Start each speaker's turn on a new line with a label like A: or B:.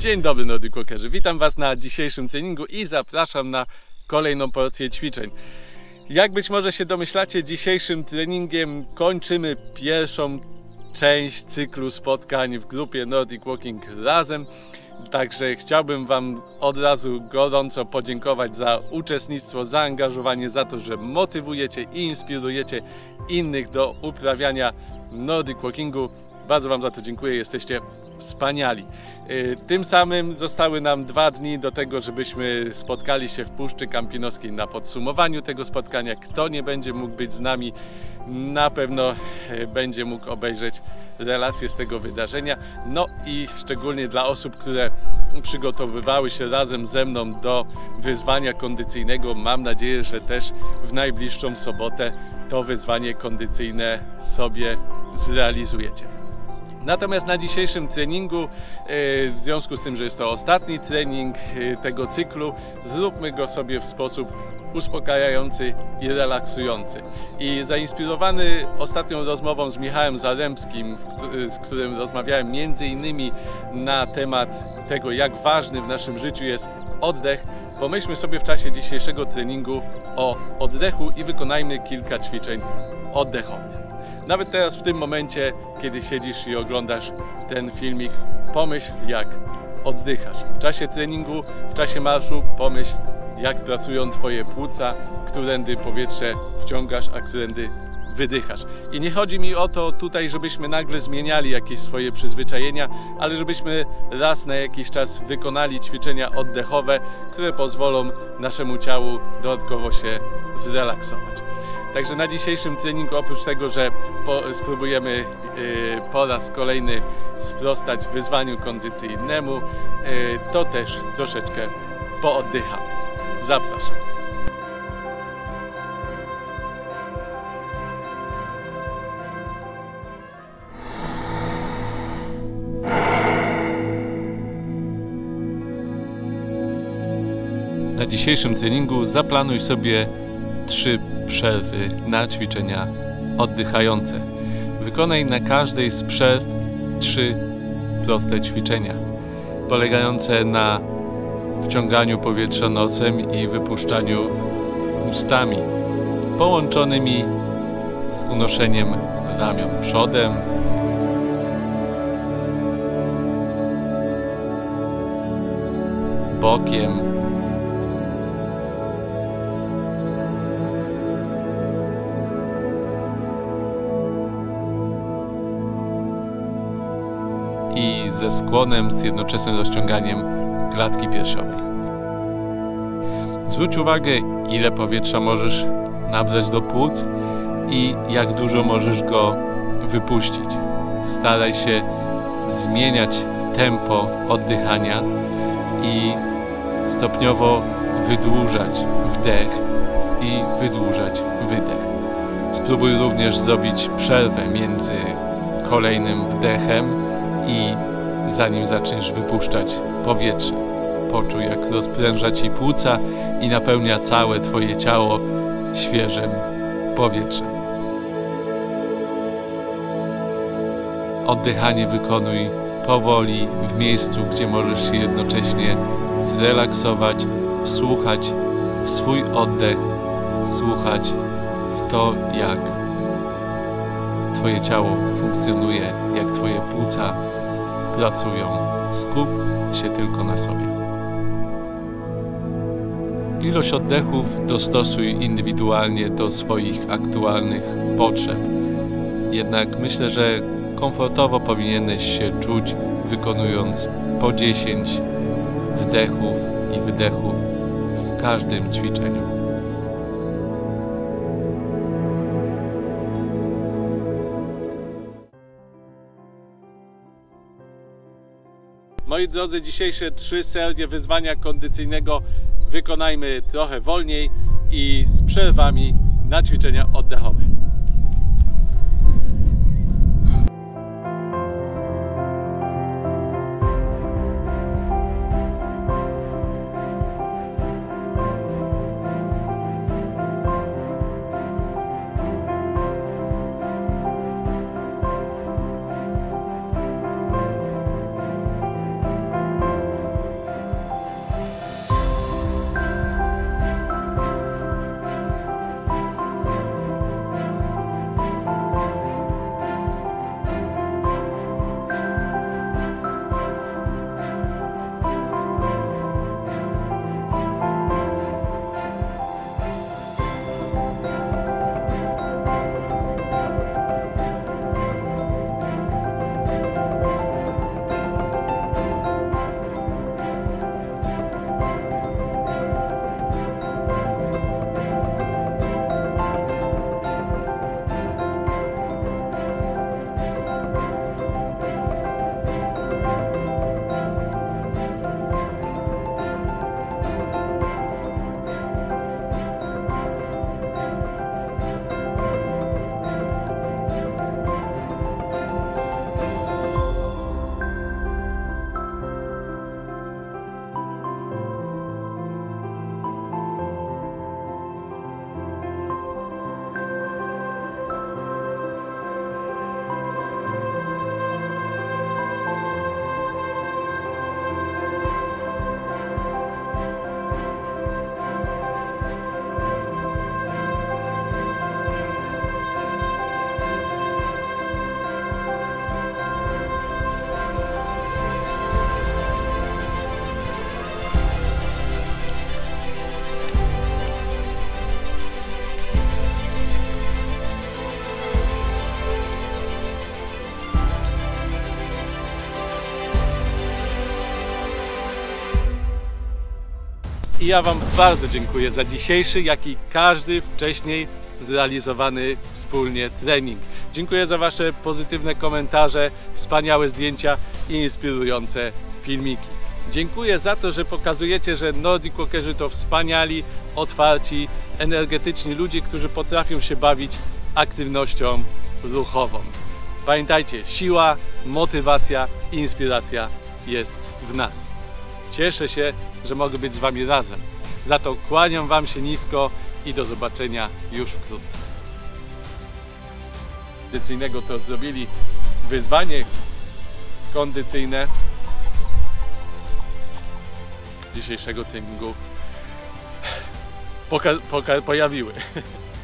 A: Dzień dobry Nordic Walkerzy, witam Was na dzisiejszym treningu i zapraszam na kolejną porcję ćwiczeń. Jak być może się domyślacie, dzisiejszym treningiem kończymy pierwszą część cyklu spotkań w grupie Nordic Walking Razem. Także chciałbym Wam od razu gorąco podziękować za uczestnictwo, zaangażowanie, za to, że motywujecie i inspirujecie innych do uprawiania Nordic Walkingu. Bardzo Wam za to dziękuję, jesteście wspaniali. Tym samym zostały nam 2 dni do tego, żebyśmy spotkali się w Puszczy Kampinoskiej na podsumowaniu tego spotkania. Kto nie będzie mógł być z nami, na pewno będzie mógł obejrzeć relacje z tego wydarzenia. No i szczególnie dla osób, które przygotowywały się razem ze mną do wyzwania kondycyjnego, mam nadzieję, że też w najbliższą sobotę to wyzwanie kondycyjne sobie zrealizujecie. Natomiast na dzisiejszym treningu, w związku z tym, że jest to ostatni trening tego cyklu, zróbmy go sobie w sposób uspokajający i relaksujący. I zainspirowany ostatnią rozmową z Michałem Zarembskim, z którym rozmawiałem m.in. na temat tego, jak ważny w naszym życiu jest oddech, pomyślmy sobie w czasie dzisiejszego treningu o oddechu i wykonajmy kilka ćwiczeń oddechowych. Nawet teraz, w tym momencie, kiedy siedzisz i oglądasz ten filmik, pomyśl, jak oddychasz. W czasie treningu, w czasie marszu pomyśl, jak pracują Twoje płuca, którędy powietrze wciągasz, a którędy wydychasz. I nie chodzi mi o to tutaj, żebyśmy nagle zmieniali jakieś swoje przyzwyczajenia, ale żebyśmy raz na jakiś czas wykonali ćwiczenia oddechowe, które pozwolą naszemu ciału dodatkowo się zrelaksować. Także na dzisiejszym treningu, oprócz tego, że spróbujemy po raz kolejny sprostać wyzwaniu kondycyjnemu, to też troszeczkę pooddychamy. Zapraszam. Na dzisiejszym treningu zaplanuj sobie 3 przerwy na ćwiczenia oddychające. Wykonaj na każdej z przerw 3 proste ćwiczenia, polegające na wciąganiu powietrza nosem i wypuszczaniu ustami, połączonymi z unoszeniem ramion przodem, bokiem, i ze skłonem z jednoczesnym rozciąganiem klatki piersiowej. Zwróć uwagę, ile powietrza możesz nabrać do płuc i jak dużo możesz go wypuścić. Staraj się zmieniać tempo oddychania i stopniowo wydłużać wdech i wydłużać wydech. Spróbuj również zrobić przerwę między kolejnym wdechem i zanim zaczniesz wypuszczać powietrze. Poczuj, jak rozpręża Ci płuca i napełnia całe Twoje ciało świeżym powietrzem. Oddychanie wykonuj powoli, w miejscu, gdzie możesz się jednocześnie zrelaksować, wsłuchać w swój oddech, słuchać w to, jak Twoje ciało funkcjonuje, jak Twoje płuca pracują. Skup się tylko na sobie. Ilość oddechów dostosuj indywidualnie do swoich aktualnych potrzeb. Jednak myślę, że komfortowo powinieneś się czuć, wykonując po 10 wdechów i wydechów w każdym ćwiczeniu. Moi drodzy, dzisiejsze 3 serie wyzwania kondycyjnego wykonajmy trochę wolniej i z przerwami na ćwiczenia oddechowe. I ja Wam bardzo dziękuję za dzisiejszy, jak i każdy wcześniej zrealizowany wspólnie trening. Dziękuję za Wasze pozytywne komentarze, wspaniałe zdjęcia i inspirujące filmiki. Dziękuję za to, że pokazujecie, że Nordic Walkerzy to wspaniali, otwarci, energetyczni ludzie, którzy potrafią się bawić aktywnością ruchową. Pamiętajcie, siła, motywacja i inspiracja jest w nas. Cieszę się, że mogę być z Wami razem. Za to kłaniam Wam się nisko i do zobaczenia już wkrótce. Kondycyjnego to zrobili wyzwanie kondycyjne dzisiejszego treningu pojawiły.